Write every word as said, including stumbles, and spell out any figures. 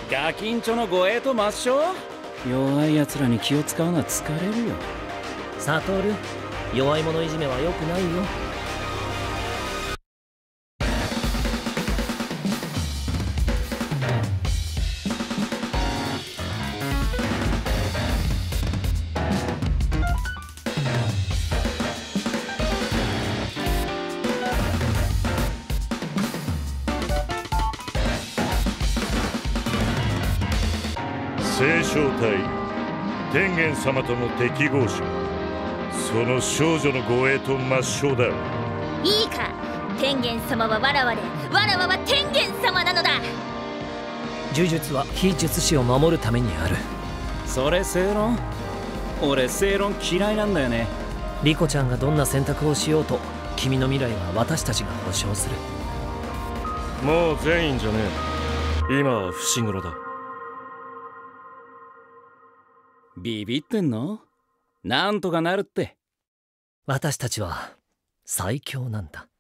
ガキンチョの護衛と抹消。弱い奴らに気を使うのは疲れるよ。 サトル、弱い者いじめは良くないよ。 聖書隊天元様との適合者、その少女の護衛と抹消だ。 いいか、天元様はわらわで、わらわは天元様なのだ。 呪術は非術師を守るためにある。 それ正論？俺正論嫌いなんだよね。 リコちゃんがどんな選択をしようと、君の未来は私たちが保証する。 もう全員じゃねえ。今は伏黒だ。 ビビってんの？なんとかなるって。 私たちは最強なんだ。